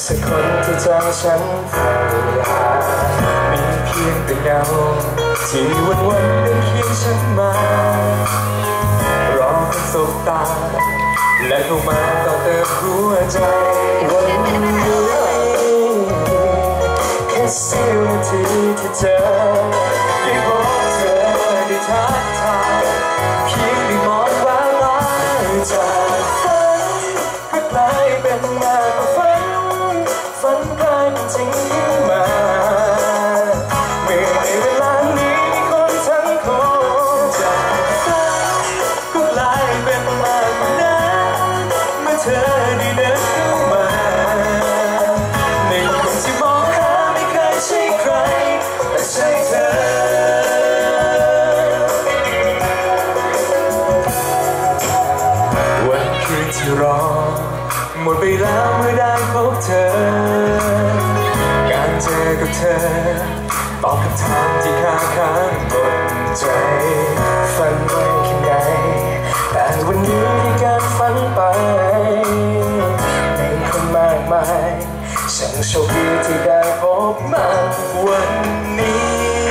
สักคนที่ใจฉันใฝ่หามีเพียงแต่เงาที่วันได้เคียงฉันมารอคนสบตาและเข้ามาต่อเติมหัวใจวันนี้แค่เสี้ยวนาทีที่เจอได้พบเธอได้ทักทายเพียงได้มองแววตาจากฝันก็กลายเป็นมากกว่าฝันกลายเป็นจริงขึ้นมาเมื่อในเวลานี้คนทั้งคนจากฝันก็กลายเป็นมากกว่านั้นเมื่อเธอได้เดินเข้ามาในคนที่มองหาไม่เคยใช่ใครแต่ใช่เธอวันคืนที่รอหมดไปแล้วเมื่อได้พบเธอการเจอกับเธอตอบคำถามที่ค้างบนใจฝันไว้แค่ไหนแต่วันนี้ที่การฝันไปในคนมากมายฉันโชคดีที่ได้พบมันวันนี้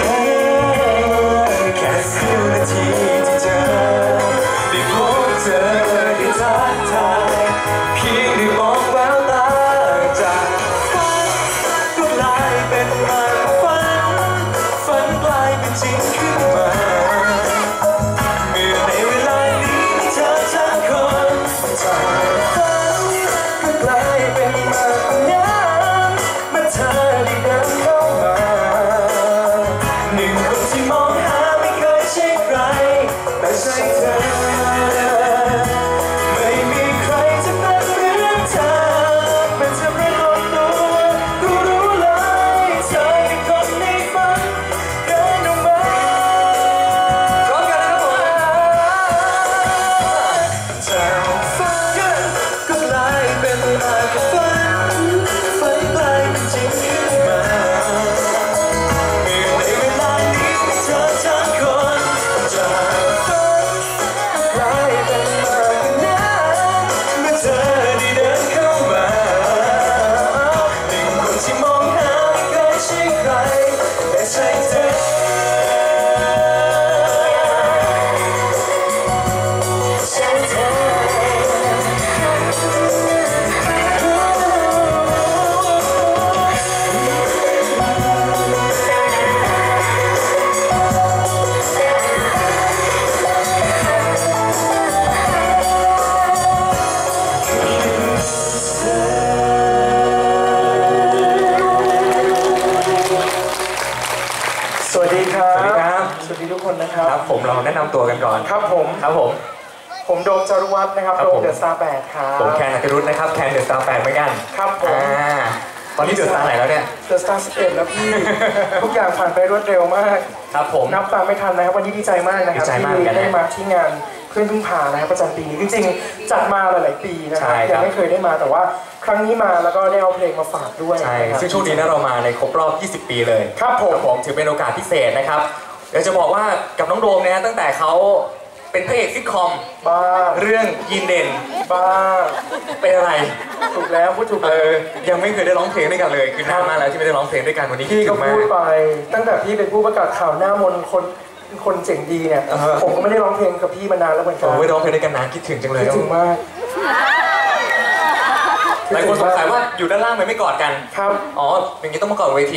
แค่เสี้ยวนาทีที่เจอได้พบเธอได้ทักทายเพียงได้มองแววตาจากฝันก็กลายเป็นมากกว่าฝันกลายเป็นจริงขึ้นมาเมื่อในเวลานี้เธอทั้งคนจากฝันก็กลายเป็นมากกว่านั้นเมื่อเธอได้เดินเข้ามาหนึ่งคนที่มองหาไม่เคยใช่ใครแต่ใช่เธอไม่มีใครจะเป็นเหมือนเธอมันจะปรากฏตัวรู้เลยเธอเป็นคนในฝันเดินออกมาพร้อมกันนะครับจากฝันก็กลายเป็นมากกว่าฝันกลายเป็นจริงขึ้นมาเมื่อในเวลานี้เธอทั้งคนจากฝันกลายเป็นมากกว่านั้นเมื่อเธอได้เดินเข้ามาหนึ่งคนที่มองหาไม่เคยใช่ใครแต่ใช่เธอใช่เธอสวัสดีครับสวัสดีครับสวัสดีทุกคนนะครับครับผมเราแนะนำตัวกันก่อนครับผมครับผมผมโดมจารุวัฒน์นะครับครับโดผม มเดอะสตาร์8ครับผมแคนนักรุธนะครับแคนเดอะสตาร์แปดเหมือนกันครับผมตอนนี้เดอะสตาร์ไหนแล้วเนี่ยเดอะสตาร์11แล้วพี่ ทุกอย่างผ่านไปรวดเร็วมากครับผมนับตามไม่ทันนะครับวันนี้ดีใจมากนะครับดีใจมากที่เหมือนกันนะได้มาที่งานเพื่อนพึ่งพานะครับประจำปีนี้จริงๆจัดมาหลายๆปีนะคใช่รับครับยังไม่เคยได้มาแต่ว่าครั้งนี้มาแล้วก็ได้เอาเพลงมาฝากด้วยใช่นะครับซึ่งช่วงนี้นะเรามาในครบรอบ 20 ปีเลยครับผมถือเป็นโอกาสพิเศษนะครับเดี๋ยวจะบอกว่ากับน้องโดมเนี่ยตั้งแต่เขาเป็นพระเอกซิทคอมบ้าเรื่องยินเด่นบ้าเป็นอะไรถูกแล้วพูดถูกแล้วยังไม่เคยได้ร้องเพลงด้วยกันเลยคือนานมากแล้วที่ไม่ได้ร้องเพลงด้วยกันวันนี้พี่ก็คิดถึงมาพูดไปตั้งแต่พี่เป็นผู้ประกาศข่าวหน้ามนต์คนเจ๋งดีเนี่ย ผมก็ไม่ได้ร้องเพลงกับพี่มานานแล้วเหมือนกัโอ้นไม่ร้องเพลงด้วยกันนานคิดถึงจังเลยคิดถึงมากหลายคนสงสัยว่าอยู่ด้านล่างไม่กอดกันครับอ๋ออย่างนี้ต้องมากอดเวที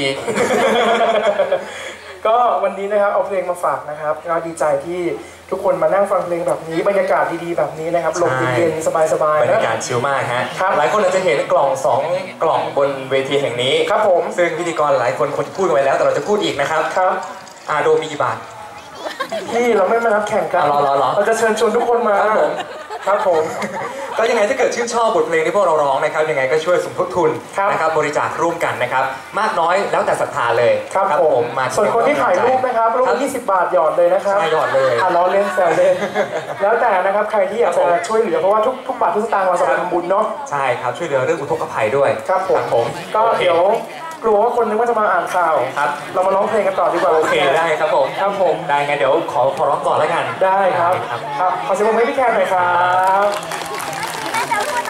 ก็วันนี้นะครับเอาเพลงมาฝากนะครับเราดีใจที่ทุกคนมานั่งฟังเพลงแบบนี้บรรยากาศดีๆแบบนี้นะครับลมเย็นๆสบายๆบรรยากาศชิลมากฮะครับหลายคนอาจจะเห็นกล่อง2กล่องบนเวทีแห่งนี้ครับผมซึ่งพิธีกรหลายคนพูดกันไปแล้วแต่เราจะพูดอีกนะครับครับโดมมีกี่บาทพี่เราไม่มานับแข่งกันรอเราจะเชิญชวนทุกคนมาครับผมครับผมก็ยังไงถ้าเกิดชื่นชอบบทเพลงที่พวกเราร้องนะครับยังไงก็ช่วยสมทบทุนครับนะครับบริจาคร่วมกันนะครับมากน้อยแล้วแต่ศรัทธาเลยครับผมมาส่วนคนที่ถ่ายรูปนะครับรูป20 บาทหยอดเลยนะครับใช่หยอดเลยล้อเล่นแซวเล่นแล้วแต่นะครับใครที่อยากจะช่วยเหลือเพราะว่าทุกบาททุกสตางค์เราจะไปทำบุญเนาะใช่ครับช่วยเหลือเรื่องอุทกภัยด้วยครับผม ก็โอคเดี๋ยวกลัวว่าคนนึกว่าจะมาอ่านข่าวครับเรามาร้องเพลงกันต่อดีกว่าโอเคได้ครับผมครับผมได้ไงเดี๋ยวขอร้องก่อนแล้วกันได้ครับครับครับขอเสียงปรบมือให้พี่แคนหน่อยครับ